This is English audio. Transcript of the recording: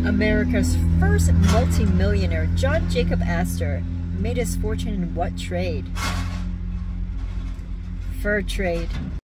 America's first multimillionaire, John Jacob Astor, made his fortune in what trade? Fur trade.